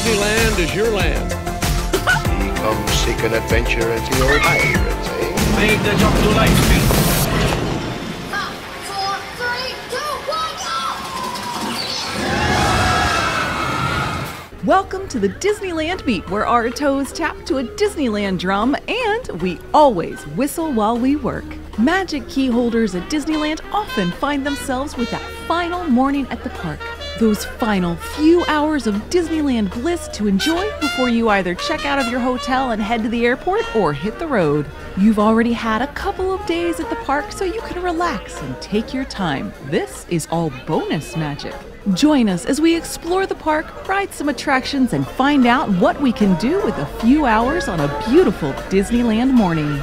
Disneyland is your land. Come seek an adventure into your pirates, eh? Make the jump to light speed. 5, 4, 3, 2, 1, go! Welcome to the Disneyland Beat, where our toes tap to a Disneyland drum and we always whistle while we work. Magic key holders at Disneyland often find themselves with that final morning at the park. Those final few hours of Disneyland bliss to enjoy before you either check out of your hotel and head to the airport or hit the road. You've already had a couple of days at the park, so you can relax and take your time. This is all bonus magic. Join us as we explore the park, ride some attractions, and find out what we can do with a few hours on a beautiful Disneyland morning.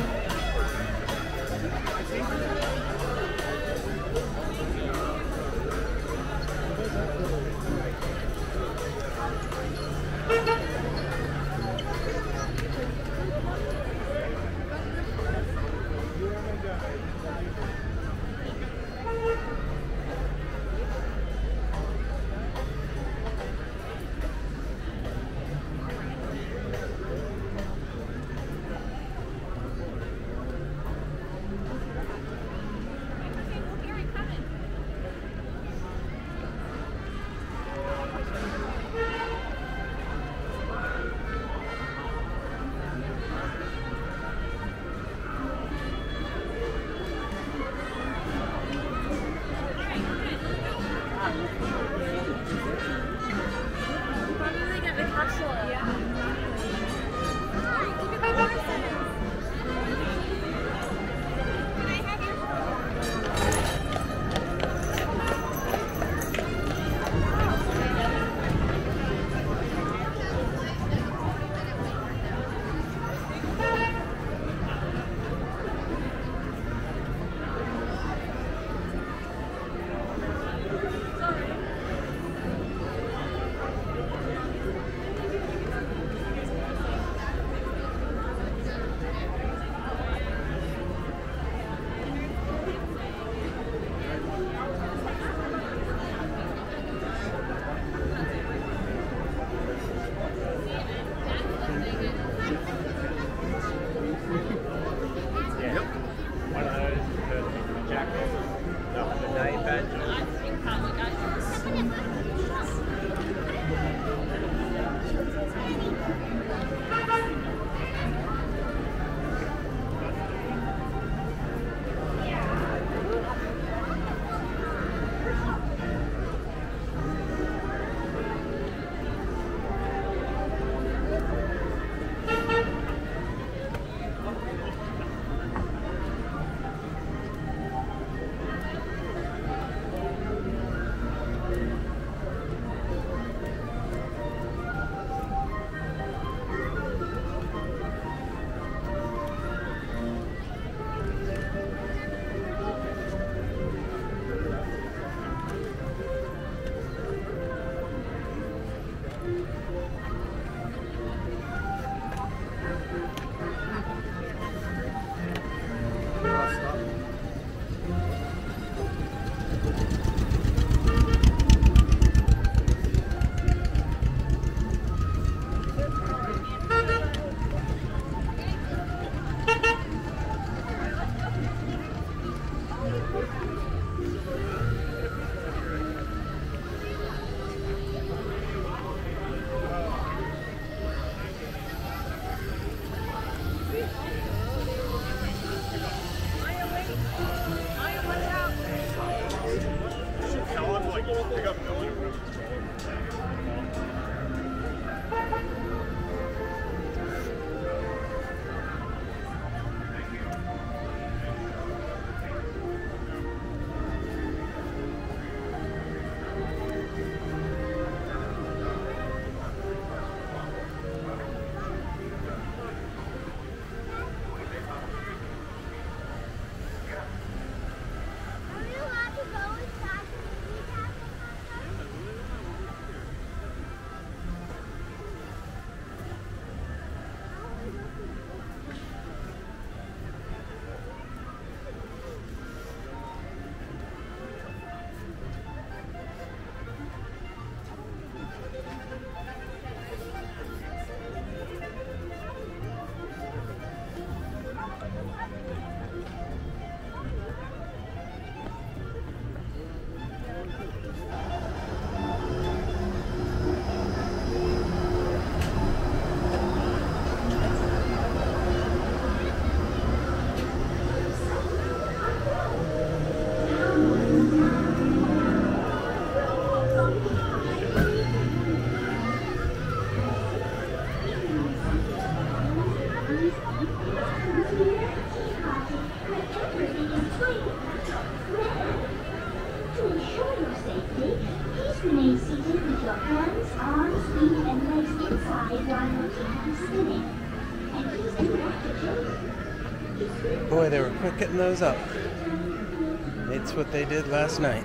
Boy, they were quick getting those up. It's what they did last night.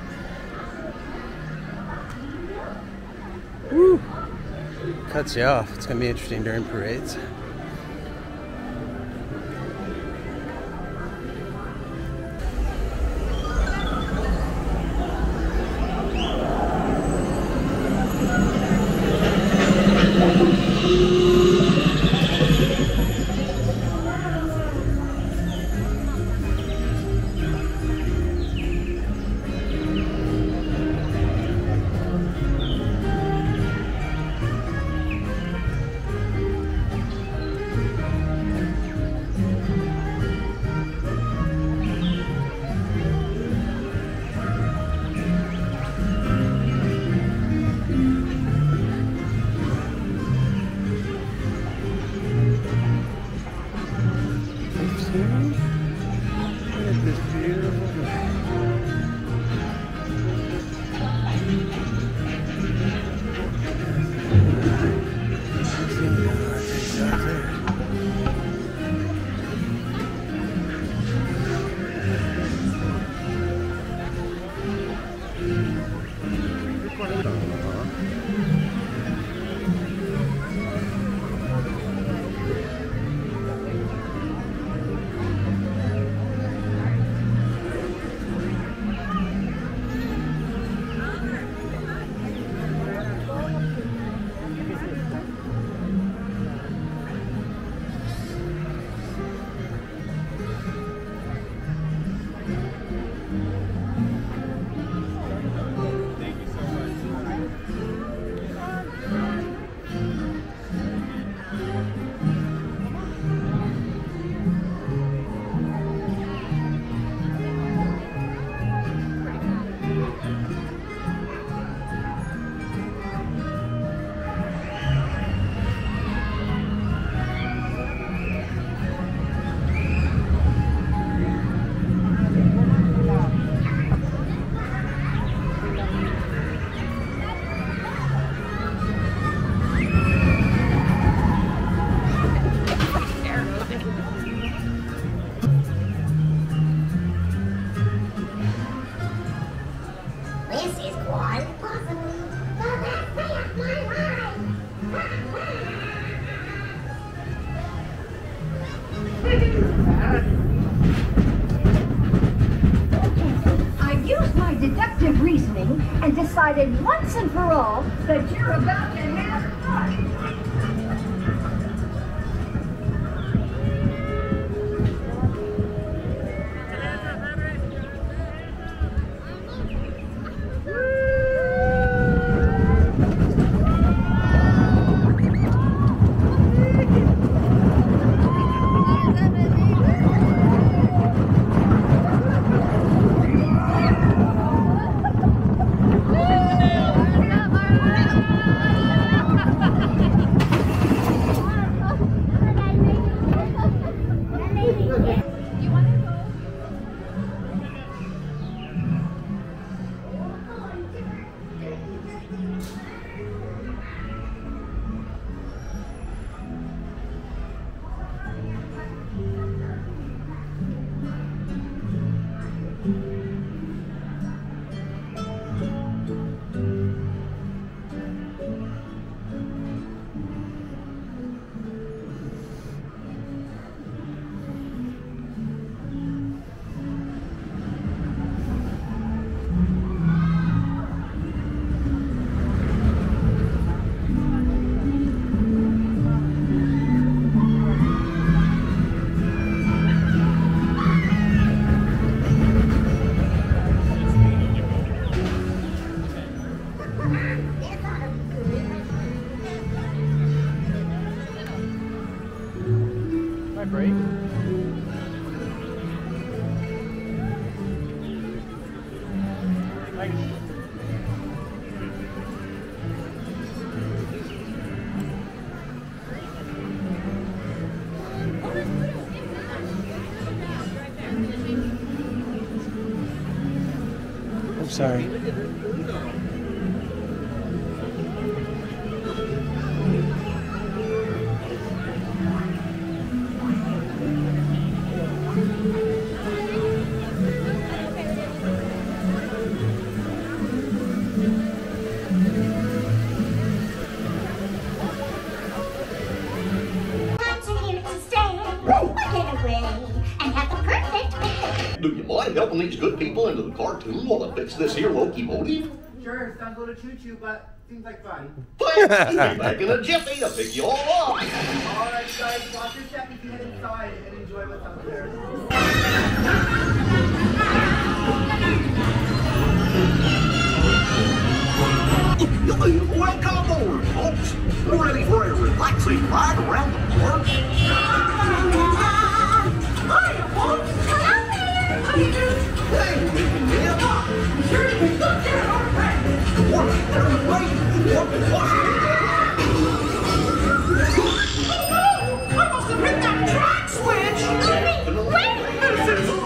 Woo! Cuts you off. It's going to be interesting during parades. And decided once and for all that you're about to have fun. I'm sorry. Do you mind helping these good people into the cartoon while I fix this here locomotive? Sure, sounds a little choo-choo, but seems like fun. Thanks. Be back in a jiffy to pick you all up. All right, guys, watch your step if you head inside and enjoy what's out there. Welcome aboard, folks. We're ready for a relaxing ride around the park. Hiya, folks. Hello there. How you doing? Hey, Minnie, man. Sure you can look there, our friend. What? Everybody, what the fuck? Oh, no. I must have hit that track switch. Wait. This is all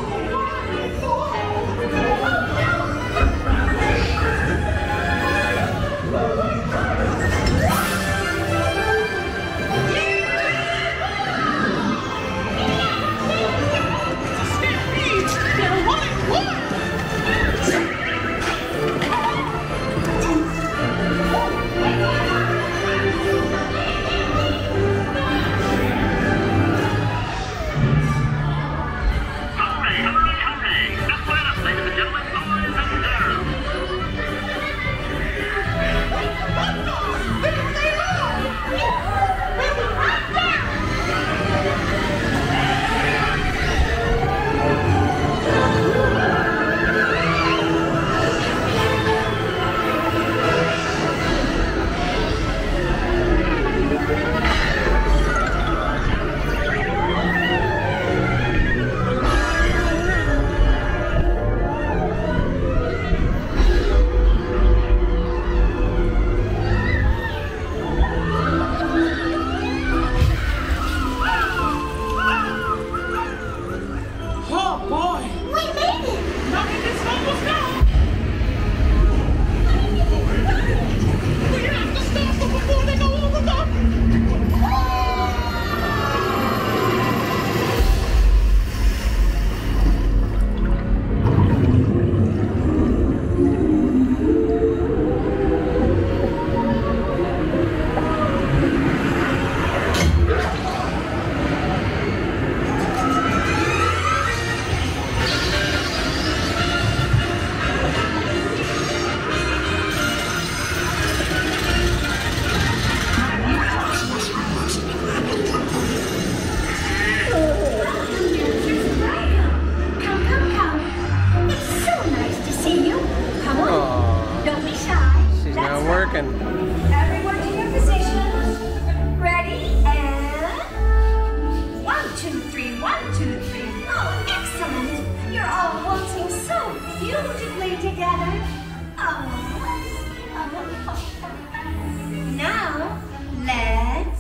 everyone to your positions. Ready, and 1, 2, 3, 1, 2, 3. Oh, excellent. You're all waltzing so beautifully together. Now, let's...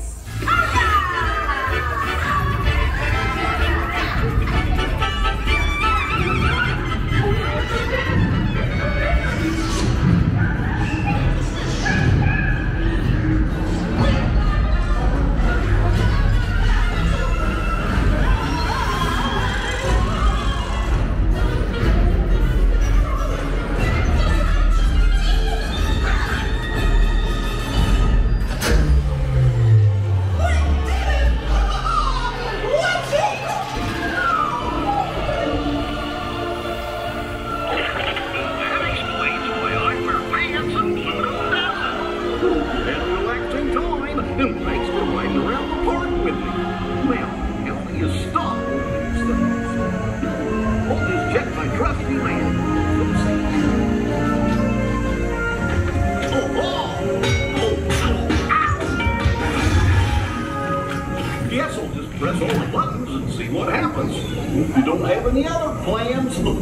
Press all the buttons and see what happens. If you don't have any other plans, well,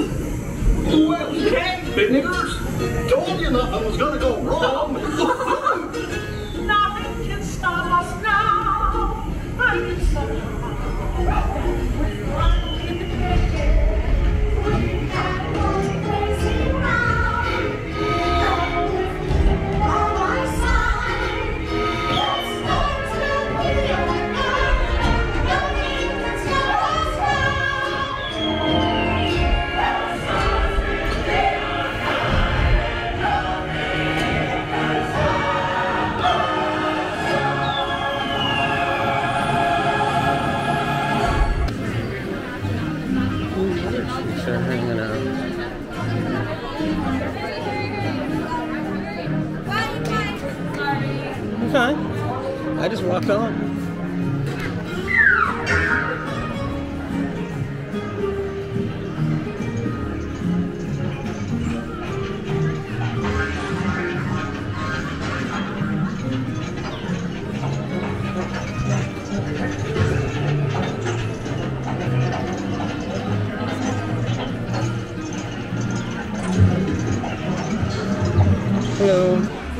heck, niggers, told you nothing was gonna go wrong. Nothing can stop us now. I'm so fine. I just walked on. Hello.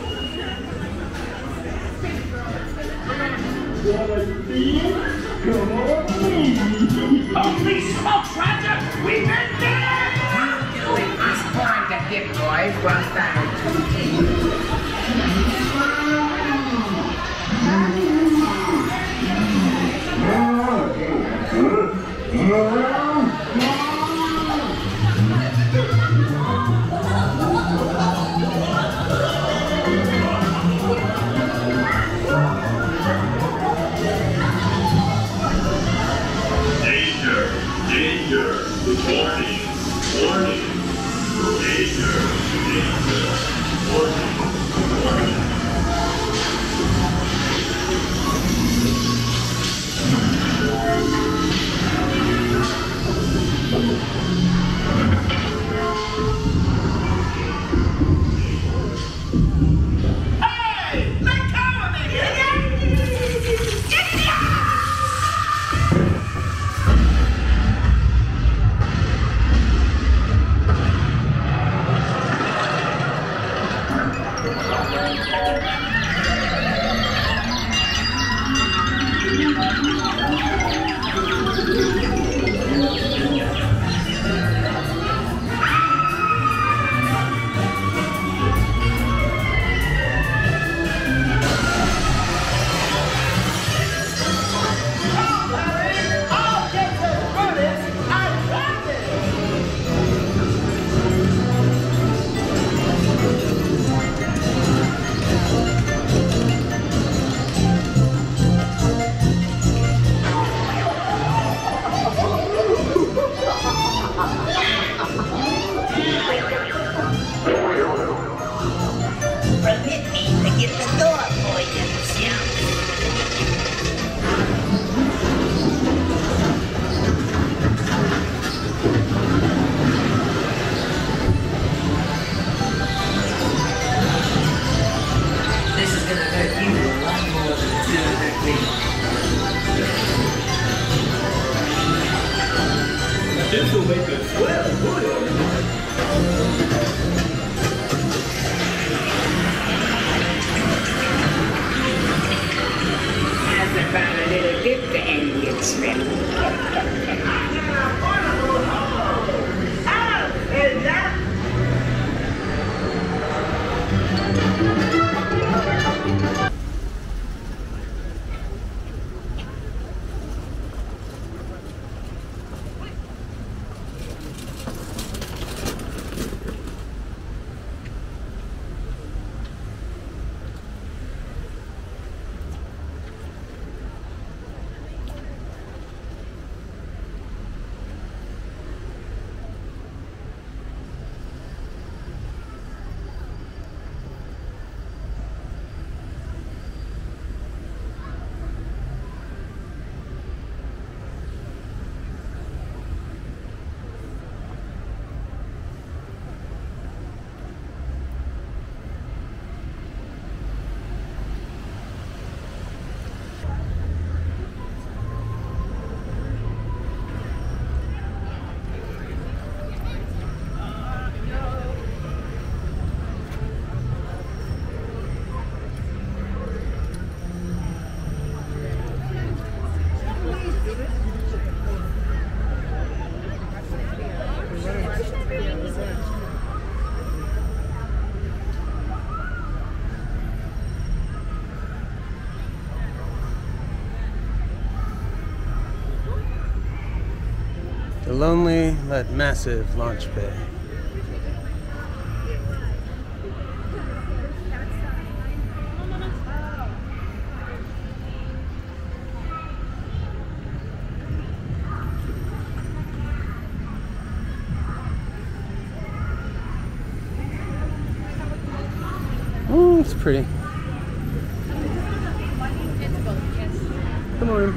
Holy smokes, Roger! We've been there! It's time to get boys one time. Warning! Warning! Danger! Danger! Warning! Warning! Hey! Let go of me! Permit me to get the door for you, Jim. This is gonna hurt you a lot more than it's gonna hurt me. This will make it swell, would it? As I found a little gift to end your trip. The lonely but massive launch bay. Oh, it's pretty. Come on.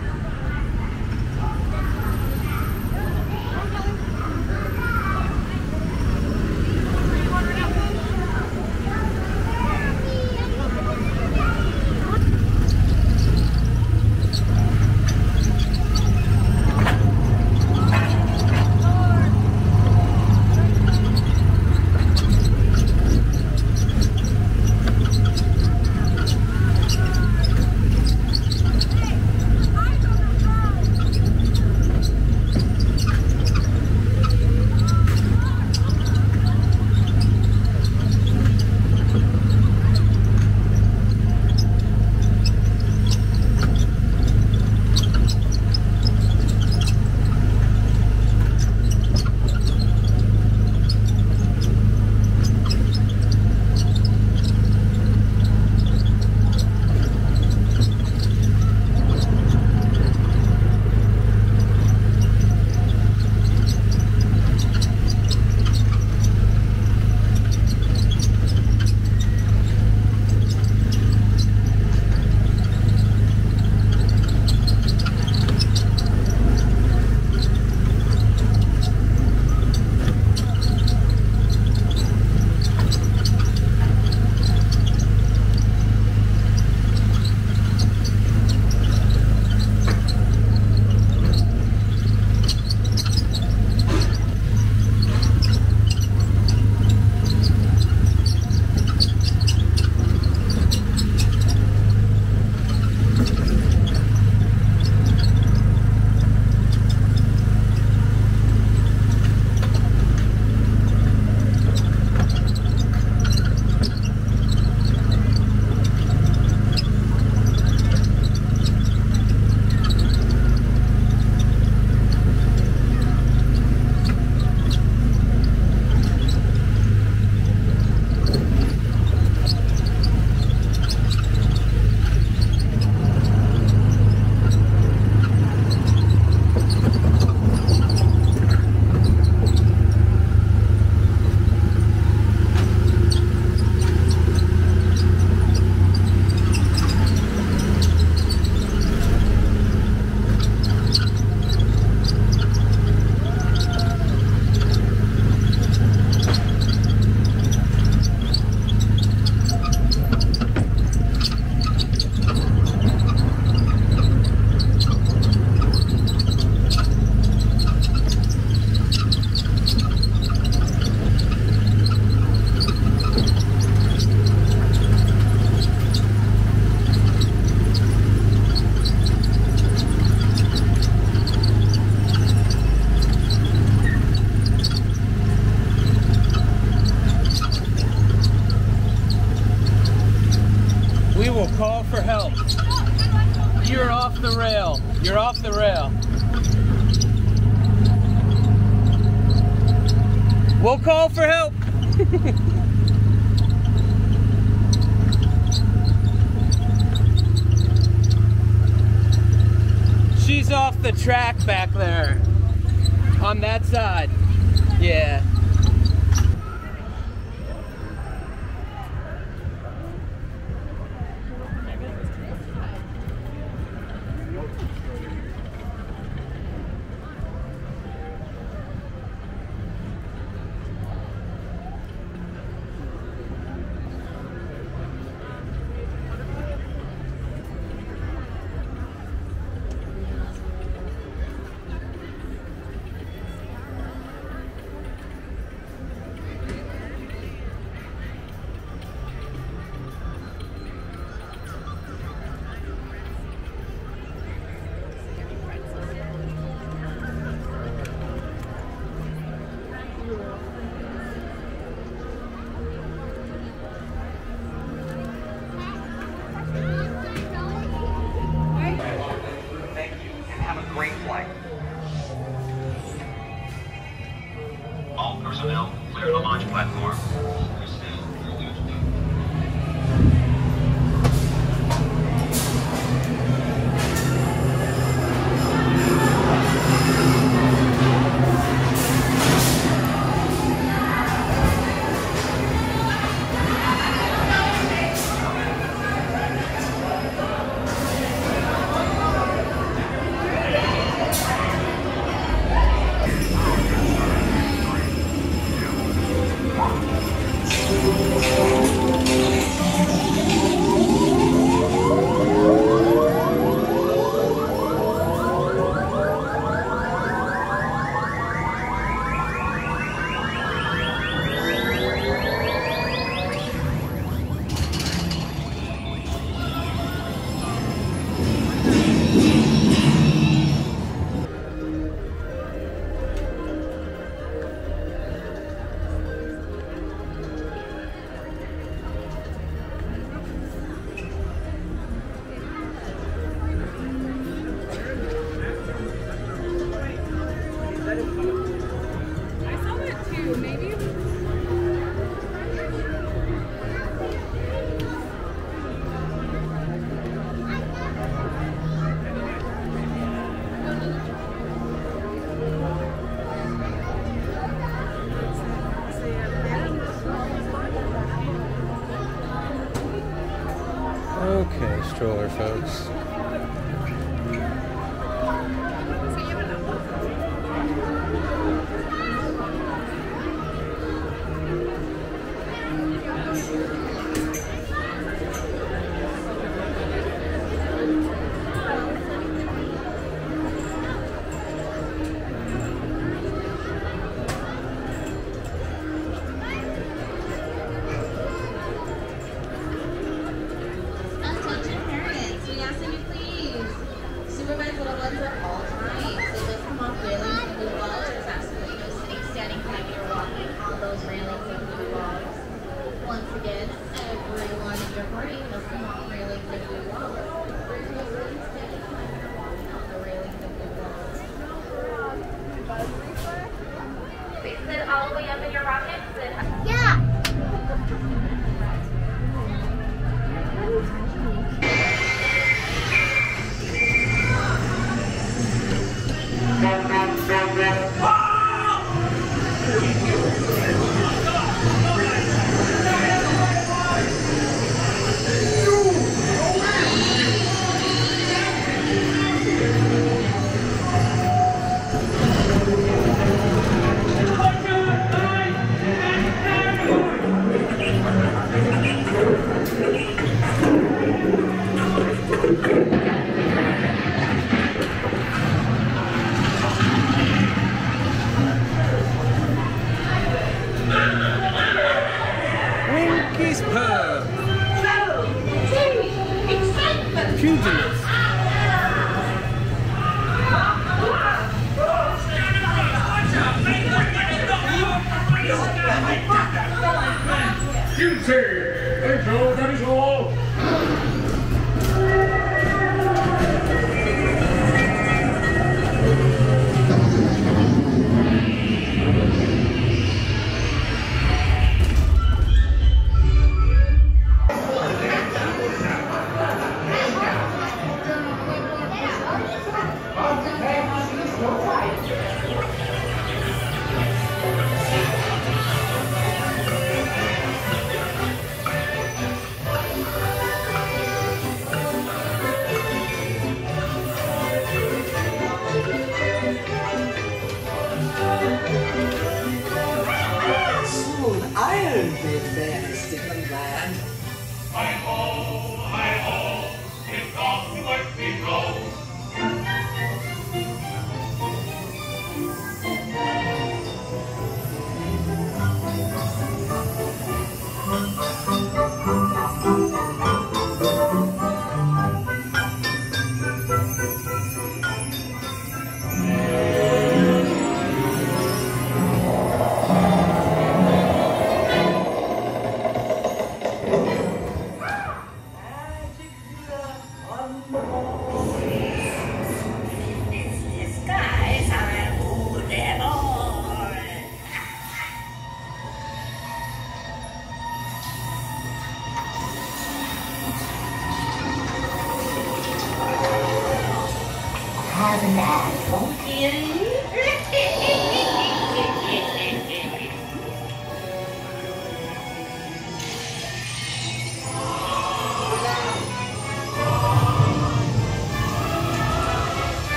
the rail. You're off the rail. We'll call for help. She's off the track back there. On that side. Yeah. folks.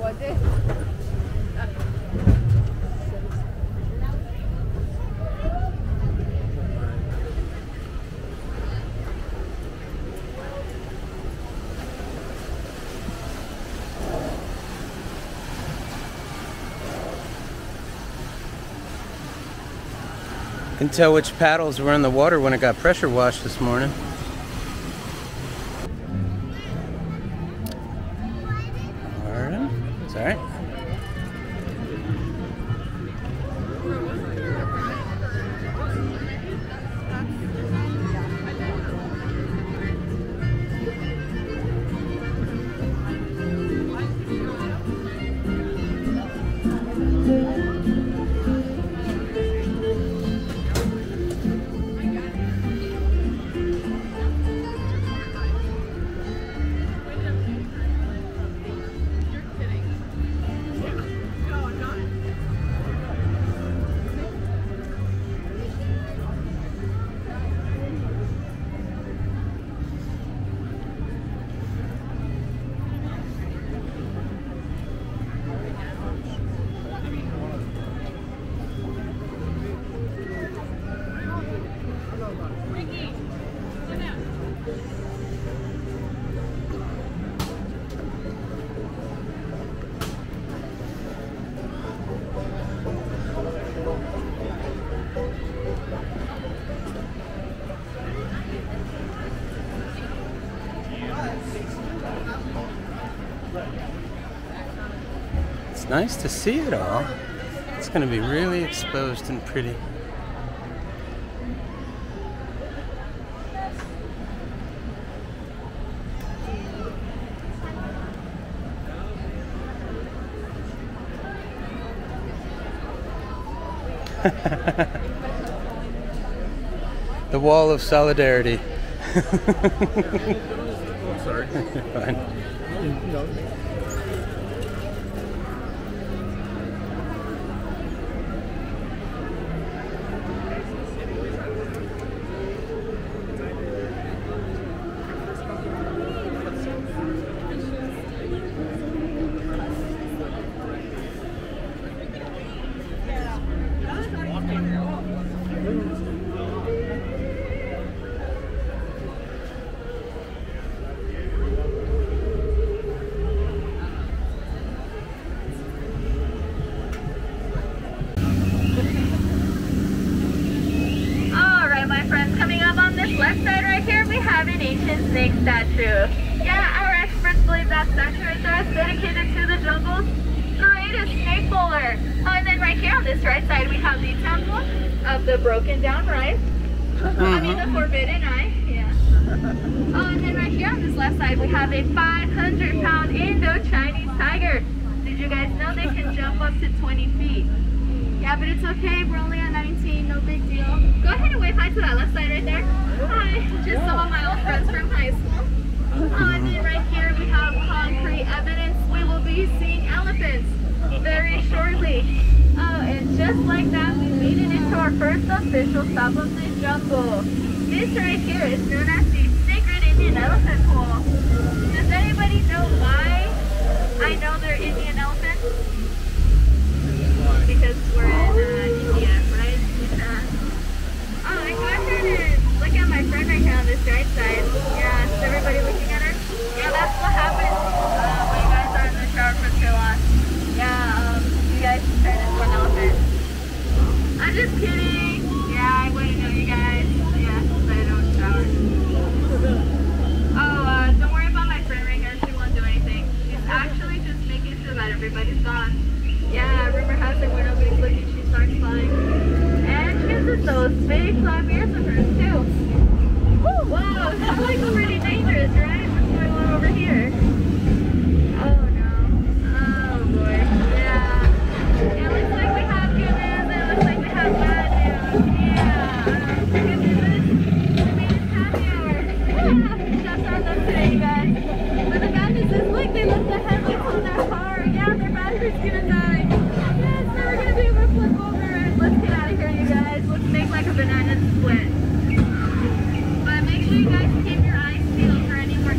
Can tell which paddles were in the water when it got pressure washed this morning. Alright, it's alright. It's nice to see it all. It's going to be really exposed and pretty. The wall of solidarity. Sorry. Fine. left side right here, we have an ancient snake statue. Yeah, our experts believe that statue right there is dedicated to the jungle's greatest snake bowler. And then right here on this right side, we have the temple of the broken down rice. I mean, the forbidden eye. Yeah. Oh, and then right here on this left side, we have a 500-pound Indo-Chinese tiger. Did you guys know they can jump up to 20 feet? Yeah, but it's okay. We're only at 19. No big deal. Go ahead and wave hi to that left side right there. Hi. Just some of my old friends from high school. Oh, and then right here we have concrete evidence we will be seeing elephants very shortly. Oh, and just like that, we made it into our first official stop of the jungle. This right here is known as the Sacred Indian Elephant Pool. Does anybody know why I know they're Indian elephants? Because we're in India, right? Oh, and go ahead and look at my friend right here on this right side. Yeah, is everybody looking at her? Yeah, that's what happens when you guys are in the shower for too long. Yeah, you guys turn into an elephant. I'm just kidding. Yeah, I wouldn't know you guys. Yeah, since I don't shower. Oh, don't worry about my friend right here. She won't do anything. She's actually just making sure that everybody's gone. Yeah, rumor has it when nobody's looking, she starts flying. And she uses those big flat ears of hers too. Woo! Whoa, that looks pretty dangerous, right? Let's throw one over here. Oh no. Oh boy. Yeah. It looks like we have good news. It looks like we have bad news. Yeah. The good news is we made it happy hour. Yeah. That's our luck today, you guys. But the bad news is, look, they left the headlights on their car. Yeah, their battery's gonna die. Yes, so we're gonna be able to flip over and let's get out of here, you guys. Let's make like a banana split. But make sure you guys keep your eyes peeled for any more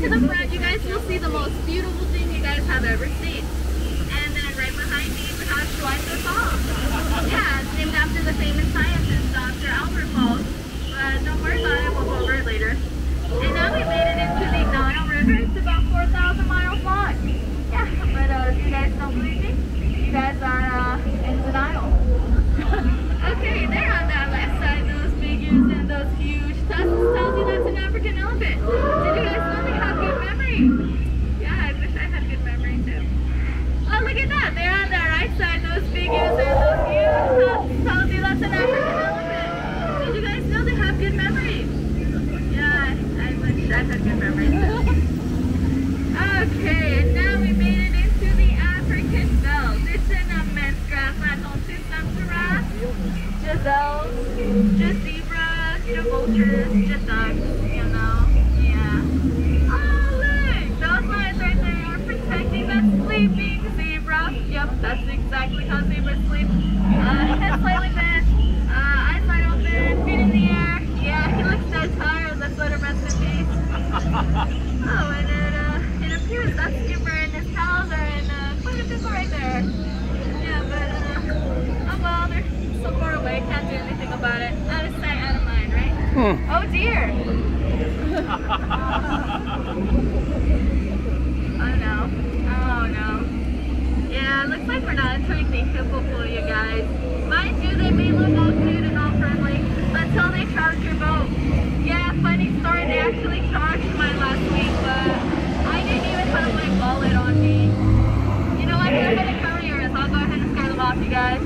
to the front, you guys will see the most beautiful thing you guys have ever seen. And then right behind me, we have Schweitzer Falls. Yeah, it's named after the famous scientist, Dr. Albert Falls. But don't worry about it, we'll go over it later. And now we made it into the Nile River. It's about 4,000 miles long. Yeah, but if you guys don't believe me, you guys are in denial. Okay, there on that left side, those figures and those huge tusks tells you that's an African elephant. Did you guys know they have good memory? Yeah, I wish I had good memory too. Oh, look at that. There on the right side, those figures and those huge tusks tells you that's an African elephant. Did you guys know they have good memory? Yeah, I wish I had good memory too. Okay, and now we made it into the African belt. It's an immense grassland home to some giraffes, gazelles, just zebras, just vultures, just ducks, you know, yeah. Oh look, those lines right there are protecting that sleeping zebra. Yep, that's exactly how zebras sleep. Head slightly bent, eyes wide open, feet in the air. Yeah, he looks so tired, let's let him rest in peace. Oh, and then it appears that skipper and his pals are in quite a pickle right there. Yeah, but oh well, they're so far away, can't do anything about it. Out of sight, out of mind, right? Oh dear! Oh no. Oh no. Yeah, looks like we're not entering the hippo pool, you guys. Mind you, they may look all cute and all friendly until they charge your boat. Yeah, funny story, they actually charged mine last week, but I didn't even have my wallet on me. You know what, go ahead and cover yours. I'll go ahead and scare them off, you guys.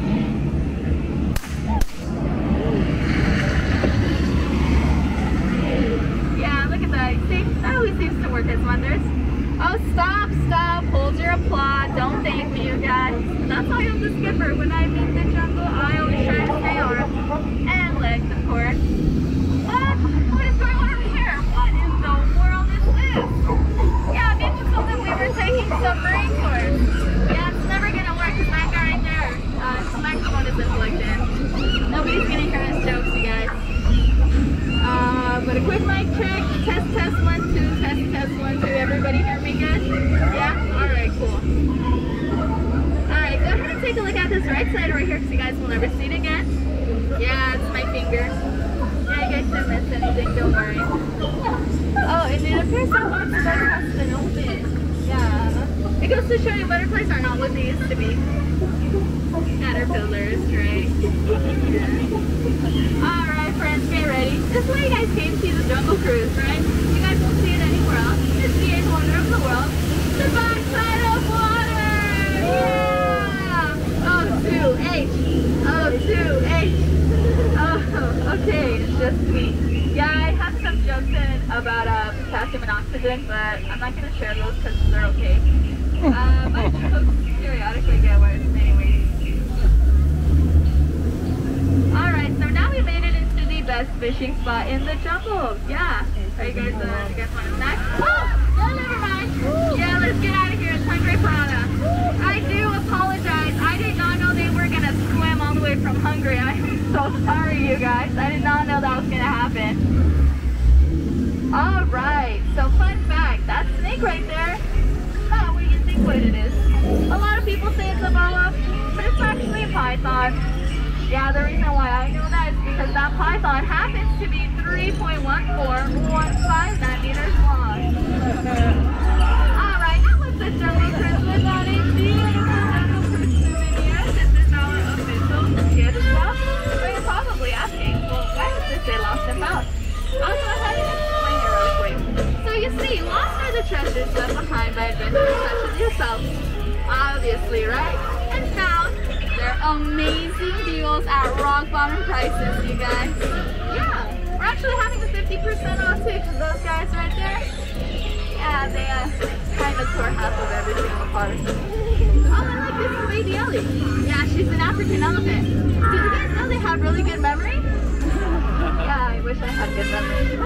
Yeah, look at that. See, that always seems to work its wonders. Oh, stop, stop, hold your applaud. Don't thank me, you guys. That's why I'm the skipper. When I meet the jungle, I always try to stay armed. And legs, of course. What is going on over here? What in the world is this? Yeah, maybe it's something we were taking submarine tours. Yeah, it's never gonna work because that guy right there, his microphone isn't plugged in. Nobody's gonna hear his jokes, you guys. But a quick mic check. Test, test, 1, 2, test, test, 1, 2. Everybody hear me good? Yeah? Alright, cool. Alright, go ahead and take a look at this right side right here because you guys will never see it again. Yeah, it's my finger. Yeah, you guys didn't miss anything, don't worry. Oh, and it appears that one side has been open. Yeah. It goes to show you butterflies are not what they used to be. Caterpillars, right? Yeah. Alright, friends, get ready. This is why you guys came to see the Jungle Cruise, right? You guys won't see it anywhere else. It's the 8th wonder of the world. The backside of water! Yeah! Oh, 2H. Oh, 2H. Oh, okay, it's just me. Yeah, I have some jokes in about potassium and oxygen, but I'm not going to share those because they're okay. My jokes periodically get worse anyways. Alright, so now we made it into the best fishing spot in the jungle. Yeah. Are you guys want a snack? Oh, no, never mind. Yeah, let's get out of here. It's Hungry Piranha. I do apologize. I did not know they were going to swim all the way from Hungary. I'm so sorry, you guys. I did not know that was going to happen. Alright, so fun fact. That snake right there, what do you think what it is? A lot of people say it's a boa, but it's actually a python. Yeah, the reason why I know that is because that python happens to be 3.14159 meters long. Alright, that was the Jungle Cruise without a beautiful Jungle Cruise souvenir. This is our official gift shop. But you're probably asking, well, why does this say lost and found? I'll go ahead and explain it real quick. So you see, lost are the treasures left behind by adventurers such as yourself. Obviously, right? And found, they're amazing deals at rock bottom prices, you guys. Yeah, we're actually having the 50% off too, because those guys right there, yeah, they kind of tore half of everything apart. Oh, and look, this is Baby Ellie. Yeah, she's an African elephant. Did you guys know they have really good memory? Yeah, I wish I had good memory.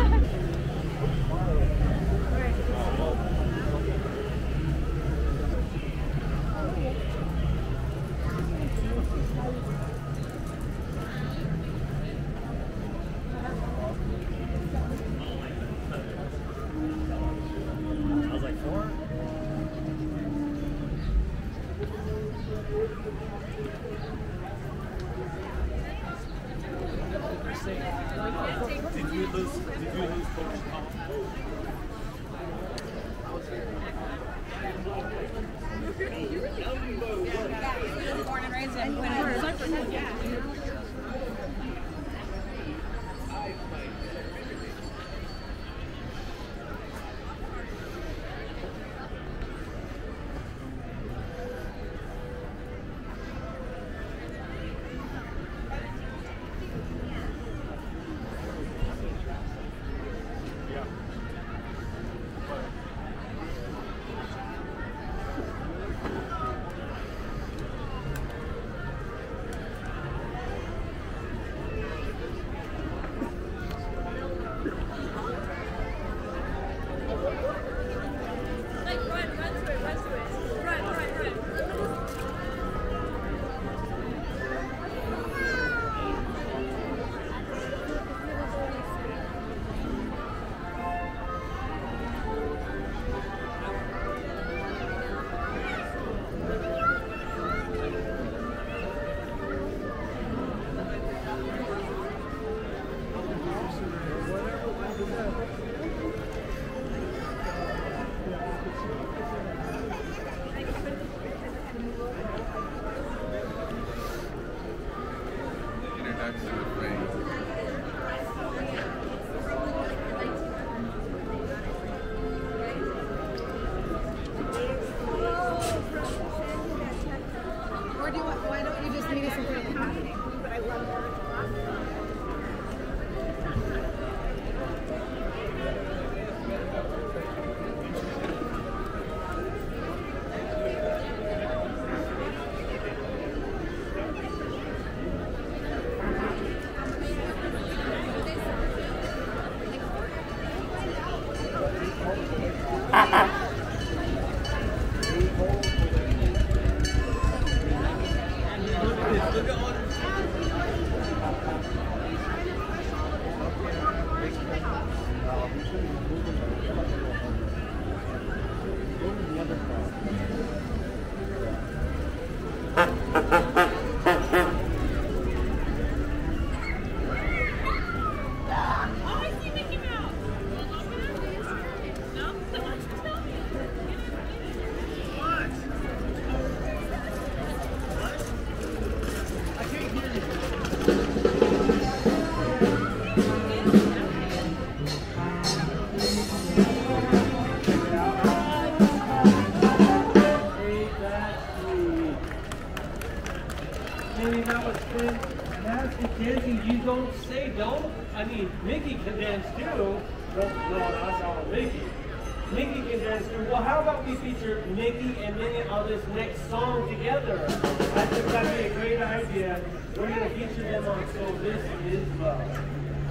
Minnie, that was fun. That's dancing you don't say, don't. I mean, Mickey can dance too. No, that's not Mickey. Mickey can dance too. Well, how about we feature Mickey and Minnie on this next song together? I think that'd be a great idea. We're going to feature them on So This Is Love.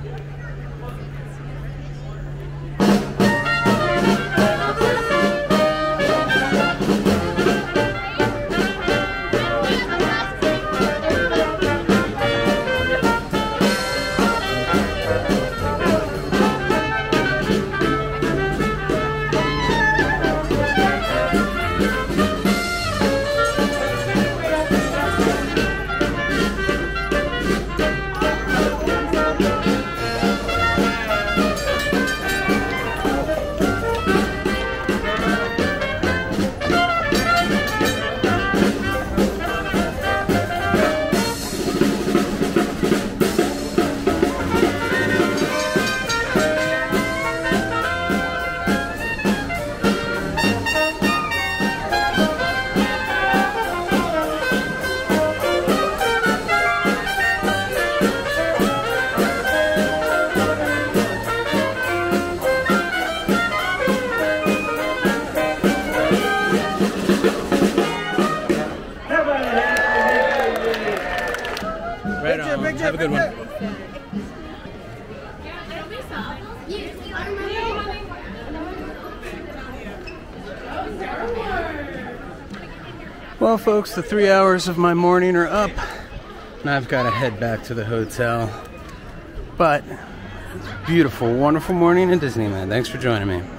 Have a good one. Well, folks, the 3 hours of my morning are up, and I've got to head back to the hotel. But it's a beautiful, wonderful morning in Disneyland. Thanks for joining me.